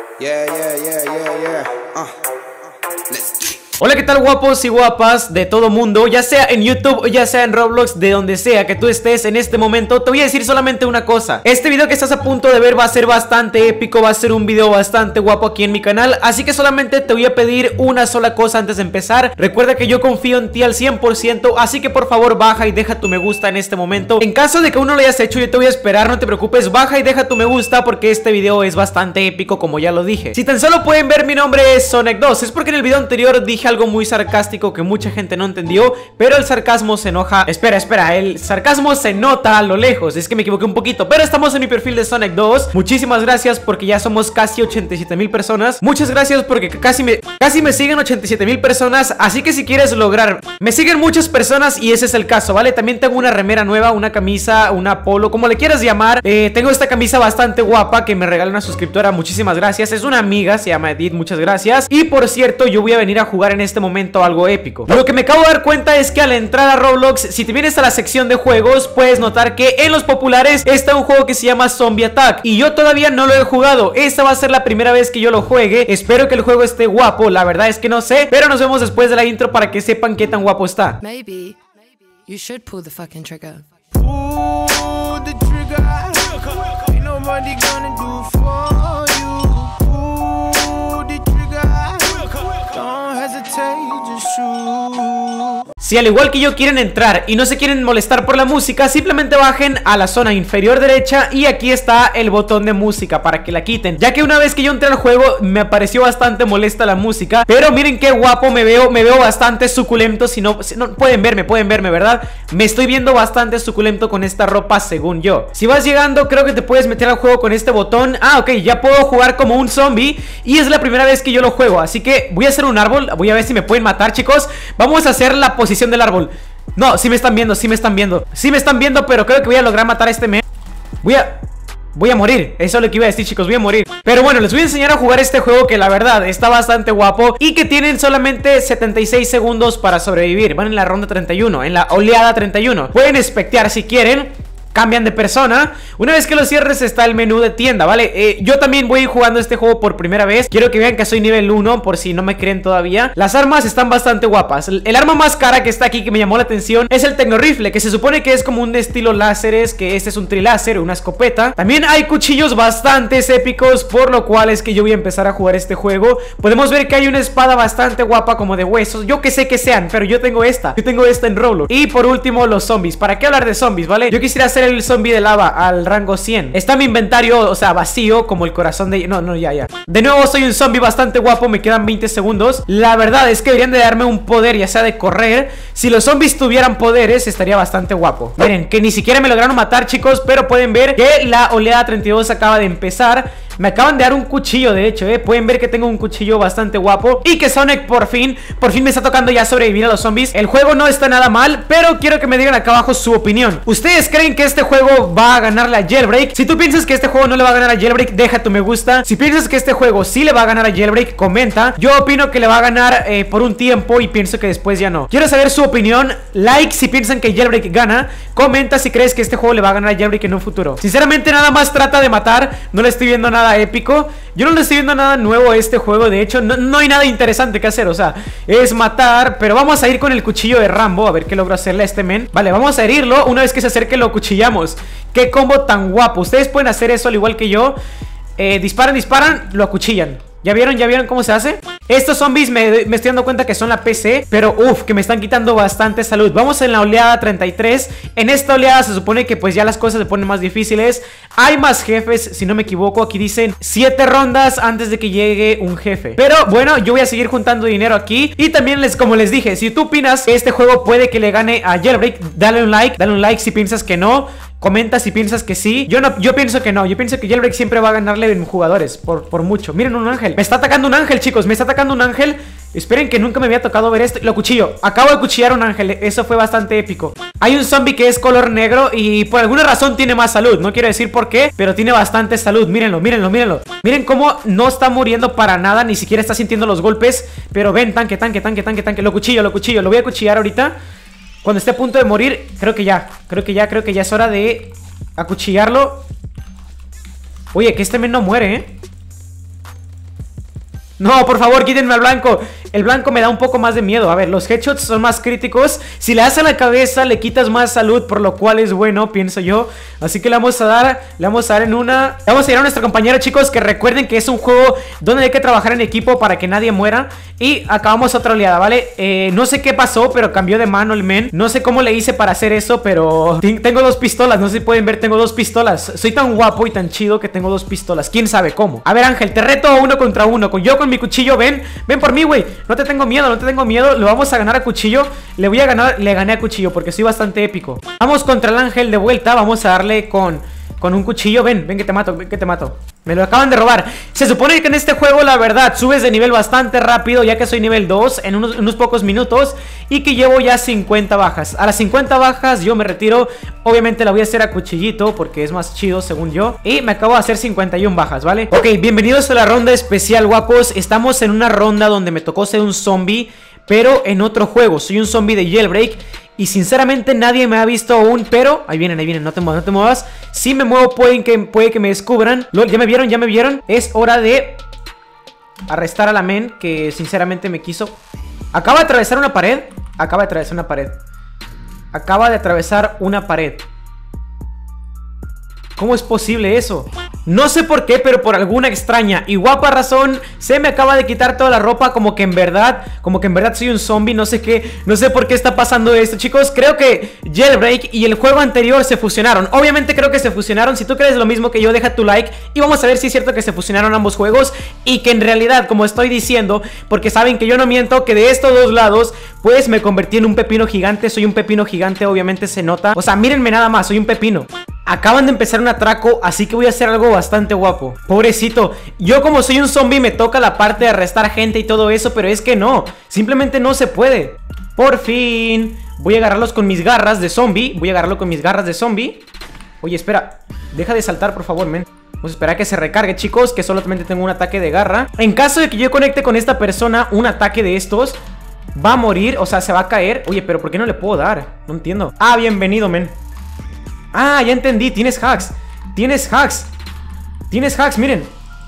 Hola, ¿qué tal, guapos y guapas de todo mundo? Ya sea en YouTube o ya sea en Roblox, de donde sea que tú estés en este momento, te voy a decir solamente una cosa. Este video que estás a punto de ver va a ser bastante épico, va a ser un video bastante guapo aquí en mi canal, así que solamente te voy a pedir una sola cosa antes de empezar. Recuerda que yo confío en ti al 100%, así que por favor baja y deja tu me gusta en este momento. En caso de que aún no lo hayas hecho, yo te voy a esperar, no te preocupes, baja y deja tu me gusta porque este video es bastante épico, como ya lo dije. Si tan solo pueden ver, mi nombre es Sonic2, es porque en el video anterior dije algo muy sarcástico que mucha gente no entendió, pero el sarcasmo se enoja. Espera, el sarcasmo se nota a lo lejos, es que me equivoqué un poquito, pero estamos en mi perfil de Sonic2. Muchísimas gracias porque ya somos casi 87,000 personas. Muchas gracias porque casi me siguen 87,000 personas, así que si quieres lograr, me siguen muchas personas y ese es el caso, ¿vale? También tengo una remera nueva, una camisa, una polo, como le quieras llamar. Tengo esta camisa bastante guapa que me regaló una suscriptora, muchísimas gracias. Es una amiga, se llama Edith, muchas gracias. Y por cierto, yo voy a venir a jugar en este momento algo épico. Lo que me acabo de dar cuenta es que al entrar a Roblox, si te vienes a la sección de juegos, puedes notar que en los populares está un juego que se llama Zombie Attack y yo todavía no lo he jugado. Esta va a ser la primera vez que yo lo juegue. Espero que el juego esté guapo, la verdad es que no sé, pero nos vemos después de la intro para que sepan qué tan guapo está. Maybe you should pull the fucking trigger. Pull the trigger. Ain't nobody gonna do for you. Pull the trigger. Don't hesitate, just shoot. Si al igual que yo quieren entrar y no se quieren molestar por la música, simplemente bajen a la zona inferior derecha y aquí está el botón de música para que la quiten, ya que una vez que yo entré al juego me pareció bastante molesta la música. Pero miren qué guapo me veo bastante suculento. Si no pueden verme, ¿verdad? Me estoy viendo bastante suculento con esta ropa, según yo. Si vas llegando, creo que te puedes meter al juego con este botón. Ah, ok, ya puedo jugar como un zombie y es la primera vez que yo lo juego, así que voy a hacer un árbol. Voy a ver si me pueden matar, chicos. Vamos a hacer la posición del árbol. No, sí me están viendo, pero creo que voy a lograr matar a este men. Voy a morir, eso es lo que iba a decir, chicos, voy a morir. Pero bueno, les voy a enseñar a jugar este juego que la verdad está bastante guapo y que tienen solamente 76 segundos para sobrevivir. Van en la ronda 31, en la oleada 31. Pueden espectear si quieren. Cambian de persona. Una vez que lo cierres está el menú de tienda, ¿vale? Yo también voy jugando este juego por primera vez. Quiero que vean que soy nivel 1 por si no me creen todavía. Las armas están bastante guapas. El arma más cara que está aquí que me llamó la atención es el Tecnorifle, que se supone que es como un estilo láseres, que este es un triláser, una escopeta. También hay cuchillos bastante épicos, por lo cual es que yo voy a empezar a jugar este juego. Podemos ver que hay una espada bastante guapa como de huesos. Yo que sé que sean, pero yo tengo esta en Roblox. Y por último los zombies. ¿Para qué hablar de zombies, vale? Yo quisiera hacer el zombie de lava al rango 100. Está mi inventario, o sea, vacío, como el corazón de... No, ya. De nuevo soy un zombie bastante guapo, me quedan 20 segundos. La verdad es que deberían de darme un poder, ya sea de correr. Si los zombies tuvieran poderes, estaría bastante guapo. Miren, que ni siquiera me lograron matar, chicos, pero pueden ver que la oleada 32 acaba de empezar. Me acaban de dar un cuchillo, de hecho, pueden ver que tengo un cuchillo bastante guapo. Y que Sonic por fin me está tocando ya sobrevivir a los zombies. El juego no está nada mal, pero quiero que me digan acá abajo su opinión. ¿Ustedes creen que este juego va a ganarle a Jailbreak? Si tú piensas que este juego no le va a ganar a Jailbreak, deja tu me gusta. Si piensas que este juego sí le va a ganar a Jailbreak, comenta. Yo opino que le va a ganar por un tiempo y pienso que después ya no. Quiero saber su opinión. Like si piensan que Jailbreak gana. Comenta si crees que este juego le va a ganar a Jailbreak en un futuro. Sinceramente nada más trata de matar. No le estoy viendo nada épico. Yo no le estoy viendo nada nuevo a este juego. De hecho no hay nada interesante que hacer. O sea, es matar. Pero vamos a ir con el cuchillo de Rambo, a ver qué logro hacerle a este men. Vale, vamos a herirlo. Una vez que se acerque lo cuchillamos. Qué combo tan guapo. Ustedes pueden hacer eso al igual que yo. Disparan, lo acuchillan. ¿Ya vieron cómo se hace? Estos zombies me estoy dando cuenta que son la PC, pero que me están quitando bastante salud. Vamos en la oleada 33. En esta oleada se supone que pues ya las cosas se ponen más difíciles. Hay más jefes, si no me equivoco. Aquí dicen 7 rondas antes de que llegue un jefe. Pero bueno, yo voy a seguir juntando dinero aquí. Y también como les dije, si tú opinas que este juego puede que le gane a Jailbreak, dale un like si piensas que no. Comenta si piensas que sí. Yo pienso que no. Yo pienso que Jailbreak siempre va a ganarle en jugadores por mucho. Miren, un ángel. Me está atacando un ángel, chicos. Me está atacando un ángel. Esperen, que nunca me había tocado ver esto. Lo cuchillo. Acabo de cuchillar a un ángel. Eso fue bastante épico. Hay un zombie que es color negro y por alguna razón tiene más salud. No quiero decir por qué, pero tiene bastante salud. Mírenlo. Miren cómo no está muriendo para nada. Ni siquiera está sintiendo los golpes. Pero ven, tanque. Lo cuchillo. Lo voy a cuchillar ahorita. Cuando esté a punto de morir, creo que ya es hora de acuchillarlo. Oye, que este men no muere, No, por favor, quítenme al blanco. El blanco me da un poco más de miedo. A ver, los headshots son más críticos. Si le das en la cabeza, le quitas más salud, por lo cual es bueno, pienso yo. Así que le vamos a dar en una. Le vamos a ir a nuestro compañero, chicos, que recuerden que es un juego donde hay que trabajar en equipo para que nadie muera. Y acabamos otra oleada, ¿vale? No sé qué pasó, pero cambió de mano el men. No sé cómo le hice para hacer eso, pero tengo 2 pistolas, no sé si pueden ver, tengo 2 pistolas. Soy tan guapo y tan chido que tengo 2 pistolas. ¿Quién sabe cómo? A ver, Ángel, te reto a 1 contra 1. Yo con mi cuchillo, ven por mí, güey. No te tengo miedo, no te tengo miedo. Lo vamos a ganar a cuchillo. Le voy a ganar, le gané a cuchillo porque soy bastante épico. Vamos contra el Ángel de vuelta. Vamos a darle con un cuchillo. Ven que te mato, ven que te mato. Me lo acaban de robar. Se supone que en este juego, la verdad, subes de nivel bastante rápido, ya que soy nivel 2 en unos pocos minutos. Y que llevo ya 50 bajas. A las 50 bajas yo me retiro. Obviamente la voy a hacer a cuchillito porque es más chido, según yo. Y me acabo de hacer 51 bajas, ¿vale? Ok, bienvenidos a la ronda especial, guapos. Estamos en una ronda donde me tocó ser un zombie, pero en otro juego. Soy un zombie de Jailbreak. Y sinceramente nadie me ha visto aún. Pero, ahí vienen, no te muevas. Si me muevo puede que me descubran. ¿Ya me vieron? Es hora de arrestar a la men que sinceramente me quiso. Acaba de atravesar una pared. Acaba de atravesar una pared. ¿Cómo es posible eso? No sé por qué, pero por alguna extraña y guapa razón se me acaba de quitar toda la ropa, como que en verdad soy un zombie. No sé por qué está pasando esto, chicos. Creo que Jailbreak y el juego anterior se fusionaron. Obviamente creo que se fusionaron. Si tú crees lo mismo que yo, deja tu like y vamos a ver si es cierto que se fusionaron ambos juegos y que en realidad, como estoy diciendo, porque saben que yo no miento, que de estos dos lados pues me convertí en un pepino gigante. Soy un pepino gigante, obviamente se nota. O sea, mírenme nada más, soy un pepino. Acaban de empezar un atraco, así que voy a hacer algo bastante guapo. Pobrecito, yo como soy un zombie me toca la parte de arrestar gente y todo eso, pero es que no, simplemente no se puede. Por fin, voy a agarrarlos con mis garras de zombie. Oye, espera, deja de saltar por favor, men. Vamos a esperar a que se recargue, chicos, que solamente tengo un ataque de garra. En caso de que yo conecte con esta persona un ataque de estos, va a morir, o sea, se va a caer. Oye, pero ¿por qué no le puedo dar? No entiendo. Ah, bienvenido, men. Ah, ya entendí, tienes hacks, miren.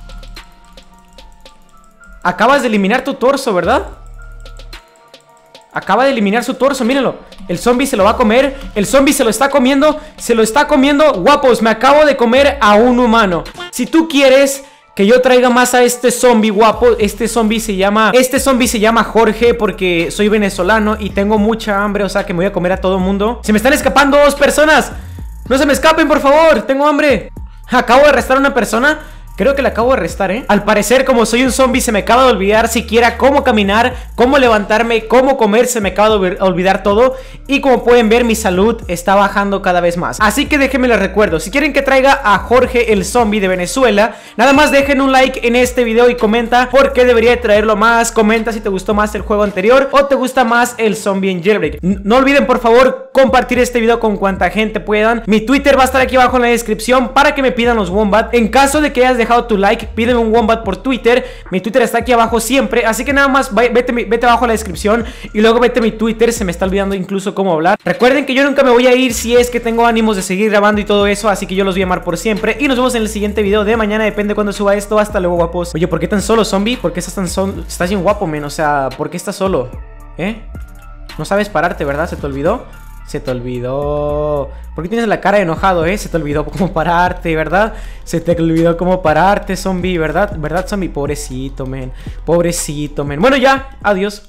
Acabas de eliminar tu torso, ¿verdad? Acaba de eliminar su torso, mírenlo. El zombie se lo va a comer. El zombie se lo está comiendo. Guapos, me acabo de comer a un humano. Si tú quieres que yo traiga más a este zombie, guapo, este zombie se llama Jorge, porque soy venezolano y tengo mucha hambre, o sea que me voy a comer a todo el mundo. Se me están escapando 2 personas. No se me escapen, por favor, tengo hambre. Acabo de arrestar a una persona. Creo que la acabo de arrestar, ¿eh? Al parecer, como soy un zombie, se me acaba de olvidar siquiera cómo caminar, cómo levantarme, cómo comer. Se me acaba de olvidar todo. Y como pueden ver, mi salud está bajando cada vez más. Así que déjenme les recuerdo, si quieren que traiga a Jorge el zombie de Venezuela, nada más dejen un like en este video y comenta por qué debería de traerlo más. Comenta si te gustó más el juego anterior o te gusta más el zombie en Jailbreak. No olviden, por favor, compartir este video con cuanta gente puedan. Mi Twitter va a estar aquí abajo en la descripción para que me pidan los wombat. En caso de que hayas dejado tu like, pídeme un wombat por Twitter. Mi Twitter está aquí abajo siempre, así que nada más vete abajo a la descripción y luego vete a mi Twitter. Se me está olvidando incluso cómo hablar. Recuerden que yo nunca me voy a ir si es que tengo ánimos de seguir grabando y todo eso, así que yo los voy a amar por siempre. Y nos vemos en el siguiente video de mañana, depende de cuando suba esto. Hasta luego, guapos. Oye, ¿por qué tan solo, zombie? ¿Por qué estás tan solo? Estás bien guapo, men, o sea, ¿por qué estás solo? No sabes pararte, ¿verdad? ¿Se te olvidó? ¿Por qué tienes la cara de enojado, Se te olvidó cómo pararte, ¿verdad? Zombie, ¿verdad? ¿Verdad, zombie? Pobrecito, men. Bueno, ya, adiós.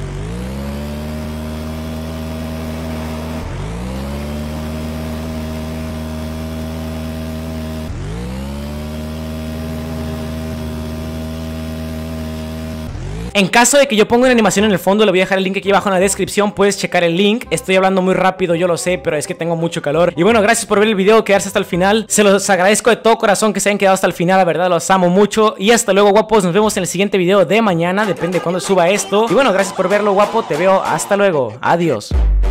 En caso de que yo ponga una animación en el fondo, le voy a dejar el link aquí abajo en la descripción. Puedes checar el link. Estoy hablando muy rápido, yo lo sé, pero es que tengo mucho calor. Y bueno, gracias por ver el video, quedarse hasta el final. Se los agradezco de todo corazón que se hayan quedado hasta el final. La verdad, los amo mucho. Y hasta luego, guapos. Nos vemos en el siguiente video de mañana. Depende de cuándo suba esto. Y bueno, gracias por verlo, guapo. Te veo hasta luego. Adiós.